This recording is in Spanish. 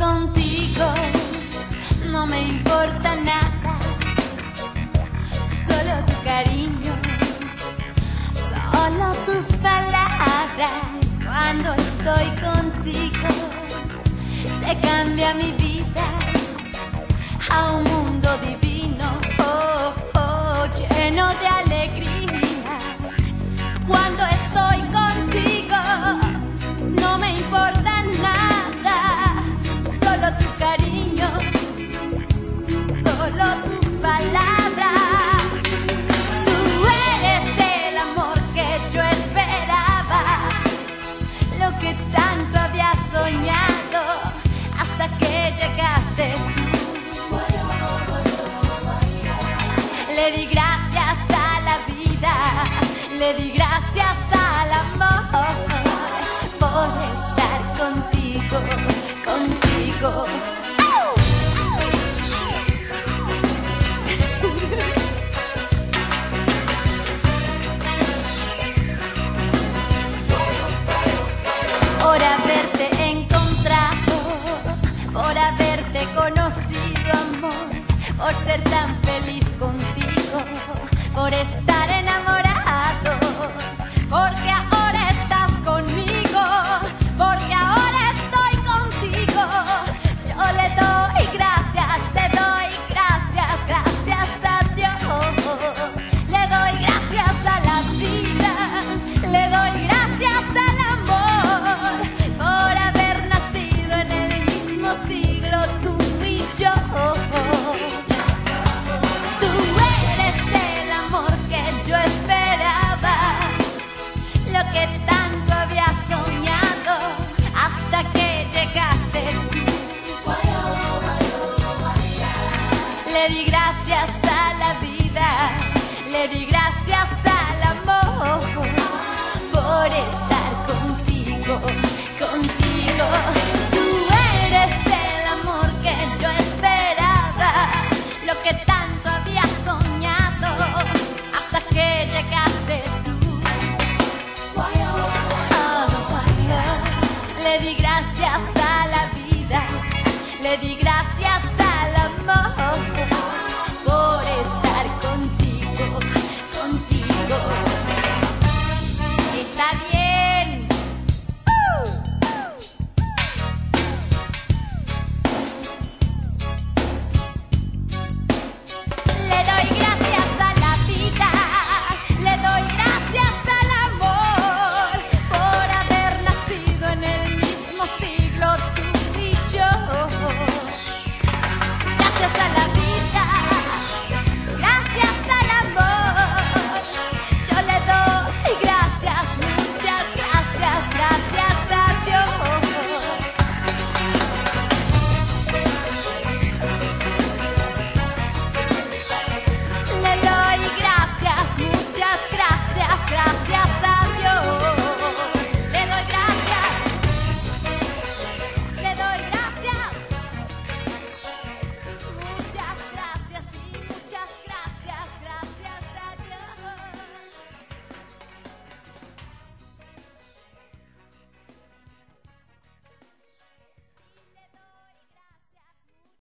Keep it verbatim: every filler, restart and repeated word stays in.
contigo, no me importa nada, solo tu cariño, solo tus palabras. Cuando estoy contigo, se cambia mi vida a un mundo divino, oh, oh, lleno de alegrías. Cuando estoy contigo, no me importa nada, solo tu cariño, solo tus palabras. Tú eres el amor que yo esperaba, lo que tanto había soñado, hasta que llegaste tú. Le di gracias a la vida, le di gracias al amor, por estar contigo, contigo. Por haberte encontrado, por haberte conocido, amor, por ser tan feliz contigo, por estar enamorados, porque ahora estás conmigo, porque ahora estoy contigo. Yo le doy gracias, le doy gracias, gracias a Dios, le doy gracias a la vida, le doy gracias al amor, por haber nacido en el mismo siglo tú y yo. Tú eres el amor que yo esperaba, lo que tanto había soñado, hasta que llegaste tú. Le di gracias a la vida, le di gracias al amor, por estar contigo, contigo. Tú eres el amor que yo esperaba, lo que tanto había soñado, hasta que llegaste tú. Le di gracias a la vida, le di gracias al amor, por estar contigo, contigo. Está bien. ¡Uh! Le doy gracias a la vida, le doy gracias al amor, por haber nacido en el mismo siglo tú y yo. Gracias a la